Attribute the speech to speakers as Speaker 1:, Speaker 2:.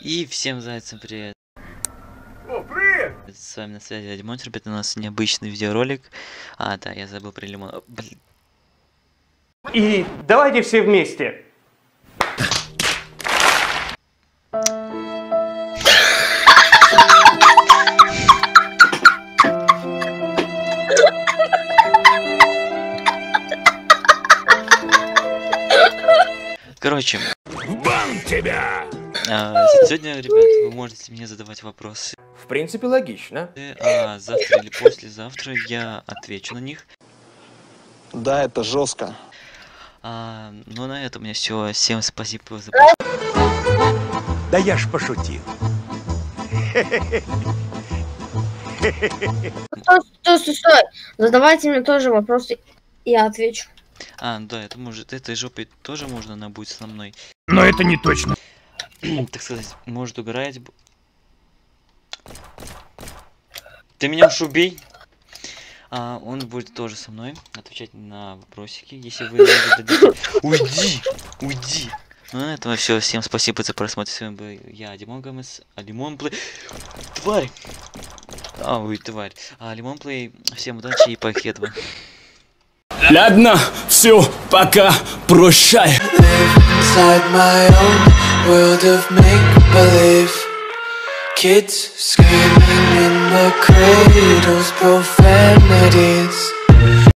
Speaker 1: И всем зайцам привет!
Speaker 2: О, привет!
Speaker 1: С вами на связи Димон, ребята, у нас необычный видеоролик. А, да, я забыл про лимон. Блин.
Speaker 2: И давайте все вместе.
Speaker 1: Короче,
Speaker 3: Бан тебя!
Speaker 1: сегодня, ребят, вы можете мне задавать вопросы.
Speaker 2: В принципе, логично.
Speaker 1: А завтра или послезавтра я отвечу на них.
Speaker 4: Да, это жестко.
Speaker 1: Ну на этом у меня все. Всем спасибо за просмотр.
Speaker 3: Да я ж пошутил.
Speaker 5: Стой. Задавайте мне тоже вопросы, я отвечу.
Speaker 1: Да, это может, этой жопой тоже можно набуть со мной.
Speaker 3: Но это не точно.
Speaker 1: Так сказать, может угорать. Ты меня уж убей. Он будет тоже со мной отвечать на вопросики, если вы не дадите. Уйди! Ну на этом все. Всем спасибо за просмотр. С вами был я, Димон Гомес, Лимон Плей. Тварь! Тварь. Лимон Плей. Всем удачи и покедова.
Speaker 6: Ладно, все, пока, прощай.
Speaker 7: Kids screaming in the cradles, profanities.